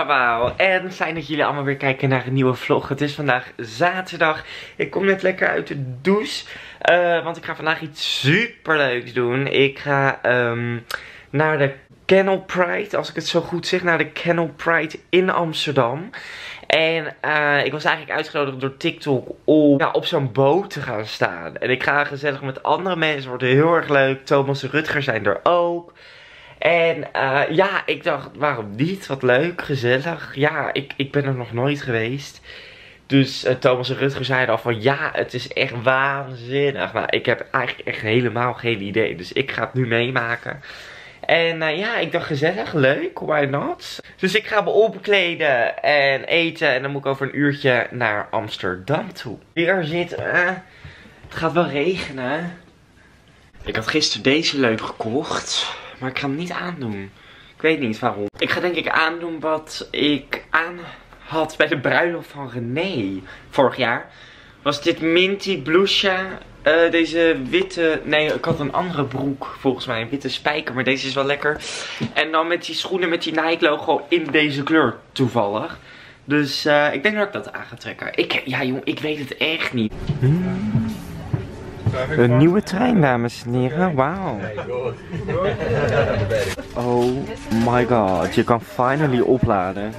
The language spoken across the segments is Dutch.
allemaal en fijn dat jullie allemaal weer kijken naar een nieuwe vlog. Het is vandaag zaterdag. Ik kom net lekker uit de douche, want ik ga vandaag iets super leuks doen. Ik ga naar de Kennel Pride, als ik het zo goed zeg, naar de Kennel Pride in Amsterdam. En ik was eigenlijk uitgenodigd door TikTok om op zo'n boot te gaan staan. En ik ga gezellig met andere mensen, wordt heel erg leuk. Thomas en Rutger zijn er ook. En ja, ik dacht, waarom niet? Wat leuk, gezellig. Ja, ik ben er nog nooit geweest. Dus Thomas en Rutger zeiden al van, ja, het is echt waanzinnig. Nou, ik heb eigenlijk echt helemaal geen idee. Dus ik ga het nu meemaken. En ja, ik dacht gezellig, leuk, why not? Dus ik ga me omkleden en eten en dan moet ik over een uurtje naar Amsterdam toe. Weer zit, het gaat wel regenen. Ik had gisteren deze leuk gekocht, maar ik ga hem niet aandoen. Ik weet niet waarom. Ik ga denk ik aandoen wat ik aan had bij de bruiloft van René vorig jaar. Was dit minty blouseje. Deze witte, nee, ik had een andere broek volgens mij, een witte spijker, maar deze is wel lekker. En dan met die schoenen met die Nike logo in deze kleur toevallig. Dus ik denk dat ik dat aan ga trekken. Ja jongen, ik weet het echt niet. Een nieuwe trein, dames en heren, wauw. Oh my god, je kan finally opladen.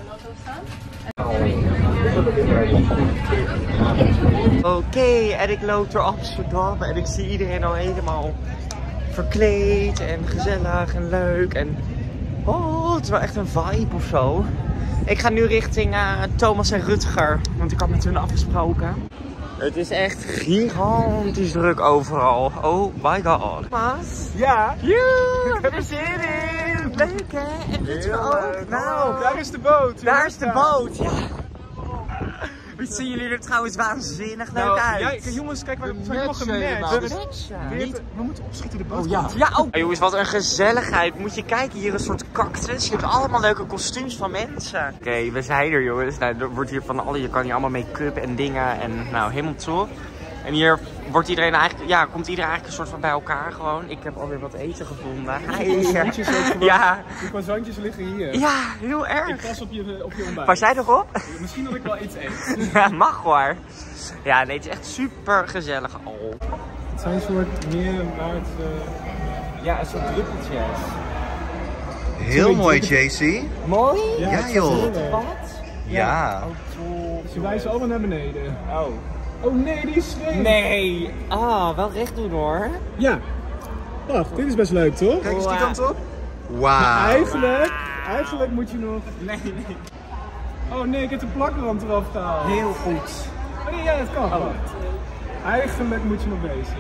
Oké, en ik loop door Amsterdam en ik zie iedereen al helemaal verkleed en gezellig en leuk. En oh, het is wel echt een vibe of zo. Ik ga nu richting Thomas en Rutger, want ik had met hun afgesproken. Het is echt gigantisch druk overal. Oh my god. Thomas? Ja? Joe, ik heb er zin in. Leuk hè? En Rutger ook. Nou, daar is de boot. Daar is de boot, ja. Wat zien jullie er trouwens waanzinnig leuk uit? Ja, jongens, kijk, we zijn helemaal gematcht. We moeten opschieten de boot. Oh ja. Ja, oh. Jongens, wat een gezelligheid. Moet je kijken, hier een soort cactus. Je hebt allemaal leuke kostuums van mensen. Oké, we zijn er jongens. Nou, er wordt hier van alle, je kan hier allemaal make-up en dingen en nou, helemaal top. En hier wordt iedereen eigenlijk, ja, komt iedereen eigenlijk een soort van bij elkaar gewoon. Ik heb alweer wat eten gevonden. Ja. Die croissantjes liggen hier. Ja, heel erg. Ik pas op je ontbijt. Pas jij erop? Misschien dat ik wel iets eet. Ja, mag hoor. Ja, nee, het is echt super gezellig al. Het zijn een soort meer waar het... Ja, een soort druppeltjes. Heel mooi, JC. Mooi? Ja joh. Wat? Ja. Ze wijzen allemaal naar beneden. Oh. Oh nee, die is scheef. Nee. Ah, wel recht doen hoor. Ja. Wacht, dit is best leuk toch? Kijk eens die kant op. Maar Wauw. eigenlijk moet je nog... Nee. Oh nee, ik heb de plakrand eraf gehaald. Heel goed. Oh nee, ja, dat kan. Oh. Eigenlijk moet je nog deze.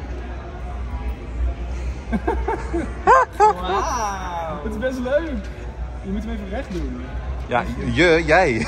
Wauw. Het is best leuk. Je moet hem even recht doen. Ja, jij.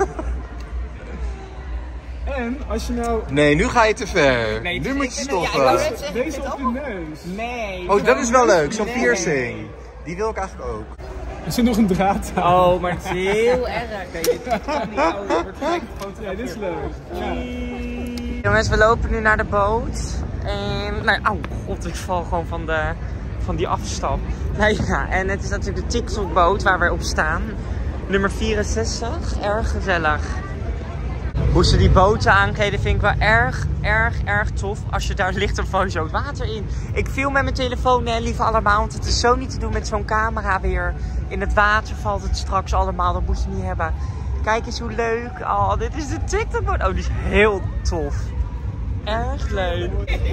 En als je nou... Nee, nu ga je te ver. Nee, nu moet je ik stoppen. wou net zeggen, Deze op je neus. Nee. Oh, dat is wel leuk. Zo'n piercing. Die wil ik eigenlijk ook. Er zit nog een draad aan. Oh, maar het is heel erg. Nee, dit kan niet. Oh, het wordt gelijk gefotografeerd. Ja, dit is leuk. Ja. Jongens, we lopen nu naar de boot. En, nou, oh god, ik val gewoon van die afstand. Nou ja, en het is natuurlijk de TikTok-boot waar we op staan. Nummer 64. Erg gezellig. Hoe ze die boten aankleden vind ik wel erg tof. Als je daar ligt, dan val je zo het water in. Ik film met mijn telefoon, hè, lieve allemaal. Want het is zo niet te doen met zo'n camera weer. In het water valt het straks allemaal. Dat moet je niet hebben. Kijk eens hoe leuk. Oh, dit is de TikTok-boot. Oh, die is heel tof. Erg leuk.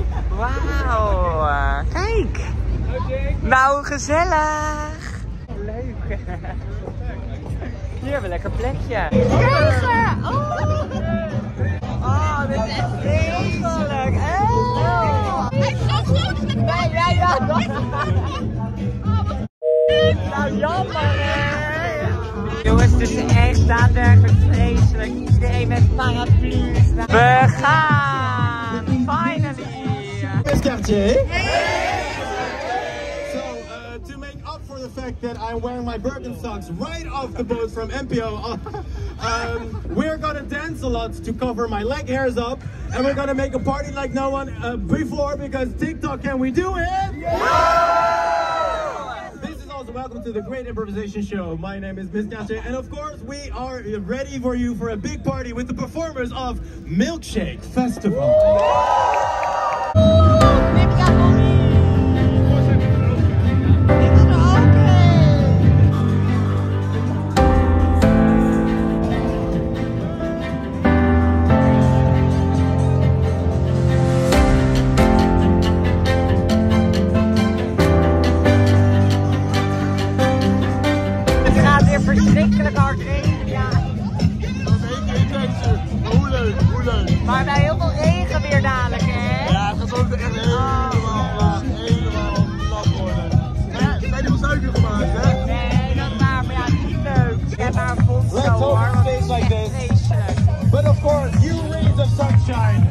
Wauw. Kijk. Nou, gezellig. Leuk. Hier hebben we een lekker plekje. Krijgen! Oh, dit is echt vreselijk. Hij is zo groot met mij. Ja. Nou, jammer hè. Jongens, het is echt daadwerkelijk vreselijk. Iedereen met paraplu's. We gaan! Finally! Best Cartier. The fact that I'm wearing my Birkenstocks right off the boat from NPO. We're gonna dance a lot to cover my leg hairs up, and we're gonna make a party like no one before, because TikTok, can we do it? Yeah! This is also welcome to the Great Improvisation Show. My name is Miss Nasser, and of course we are ready for you for a big party with the performers of Milkshake Festival. Verschrikkelijk hard regen, ja. Hoe leuk. Maar bij heel veel regen weer dadelijk, hè? Ja, het gaat ook echt helemaal nat worden. Ja, zijn er wel suiker gemaakt, hè? Nee, dat is waar, maar ja, niet leuk. Ik heb maar een vond zo hoor, want het is echt vreselijk. But of course, you rays of sunshine.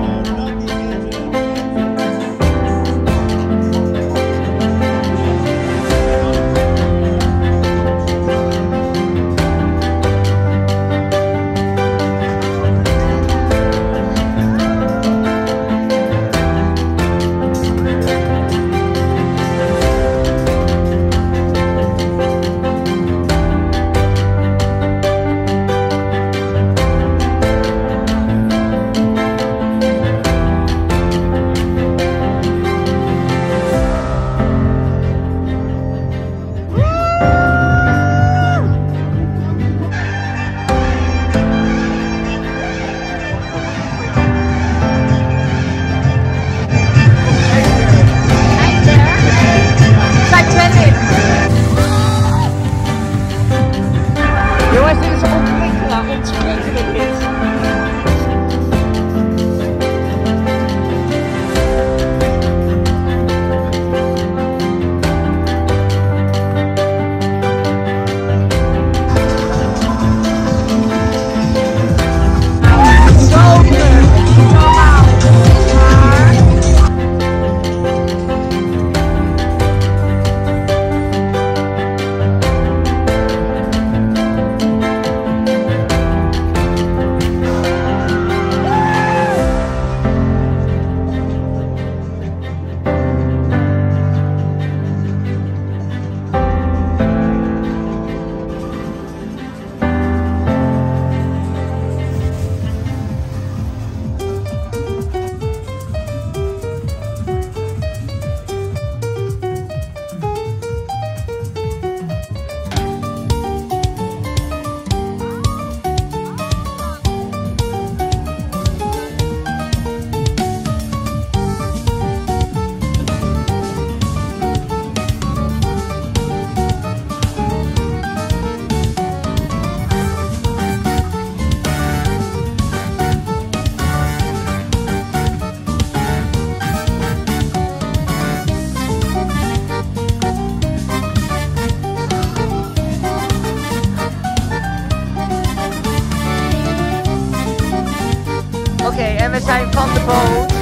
Oké, en we zijn van de boot.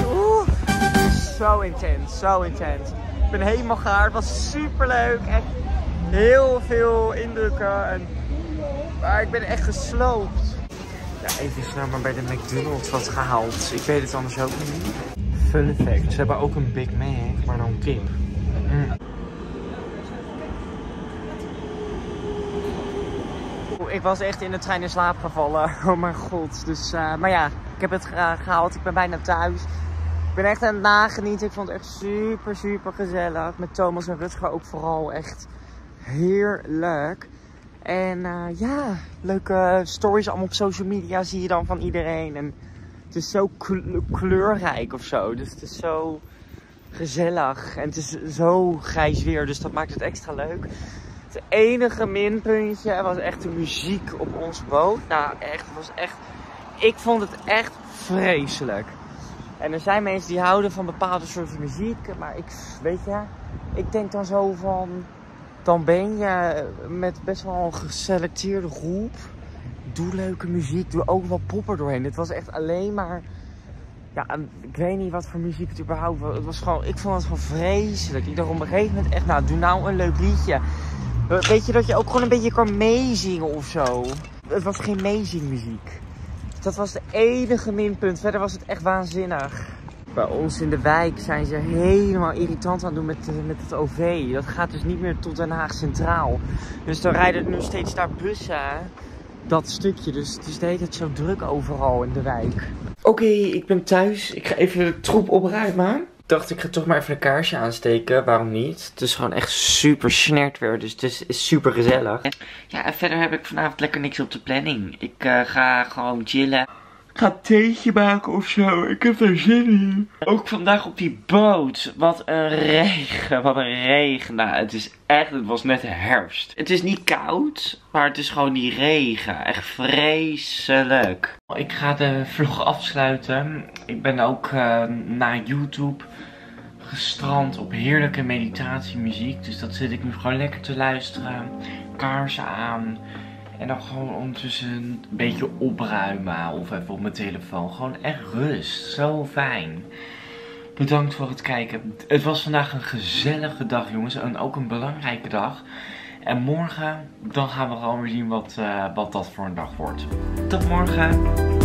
Zo intens, zo intens. Ik ben helemaal gaar, het was super leuk. Echt heel veel indrukken. Maar ik ben echt gesloopt. Ja, even snel maar bij de McDonald's wat gehaald. Ik weet het anders ook niet. Fun fact, ze hebben ook een Big Mac, maar dan kip. Ik was echt in de trein in slaap gevallen. Oh mijn god. Dus, maar ja, ik heb het gehaald. Ik ben bijna thuis. Ik ben echt aan het nagenieten. Ik vond het echt super, super gezellig. Met Thomas en Rutger ook vooral echt heerlijk. En ja, leuke stories allemaal op social media zie je dan van iedereen. En het is zo kleurrijk of zo. Dus het is zo gezellig. En het is zo grijs weer. Dus dat maakt het extra leuk. Het enige minpuntje was echt de muziek op onze boot. Nou, echt, het was echt. Ik vond het echt vreselijk. En er zijn mensen die houden van bepaalde soorten muziek. Maar weet je, ik denk dan zo van. Dan ben je met best wel een geselecteerde groep. Doe leuke muziek, doe ook wel pop er doorheen. Het was echt alleen maar. Ja, ik weet niet wat voor muziek het überhaupt was. Het was gewoon, ik vond het gewoon vreselijk. Ik dacht op een gegeven moment echt, nou, doe nou een leuk liedje. Weet je dat je ook gewoon een beetje kan meezingen of zo. Het was geen meezingmuziek. Dat was de enige minpunt. Verder was het echt waanzinnig. Bij ons in de wijk zijn ze helemaal irritant aan het doen met het OV. Dat gaat dus niet meer tot Den Haag Centraal. Dus dan rijden er nu steeds daar bussen. Dat stukje. Dus het is de hele tijd zo druk overal in de wijk. Oké, ik ben thuis. Ik ga even de troep opruimen. Dacht ik ga toch maar even een kaarsje aansteken. Waarom niet? Het is gewoon echt super snert weer. Dus het is super gezellig. Ja, en verder heb ik vanavond lekker niks op de planning. Ik ga gewoon chillen. Ik ga een theetje maken of zo. Ik heb er zin in. Ook vandaag op die boot. Wat een regen. Wat een regen. Nou, het was net herfst. Het is niet koud. Maar het is gewoon die regen. Echt vreselijk. Ik ga de vlog afsluiten. Ik ben ook naar YouTube gestrand op heerlijke meditatiemuziek. Dus dat zit ik nu gewoon lekker te luisteren. Kaarsen aan. En dan gewoon ondertussen een beetje opruimen of even op mijn telefoon. Gewoon echt rust. Zo fijn. Bedankt voor het kijken. Het was vandaag een gezellige dag, jongens. En ook een belangrijke dag. En morgen, dan gaan we gewoon weer zien wat dat voor een dag wordt. Tot morgen.